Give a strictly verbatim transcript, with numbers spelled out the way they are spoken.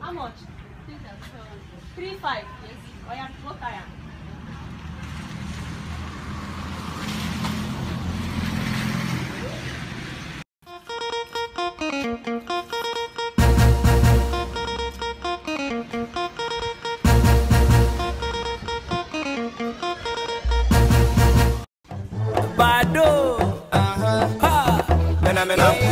How much? Three five. Yes. Oh yeah, go tire. Bado. Uh-huh. Ha. Mena mena.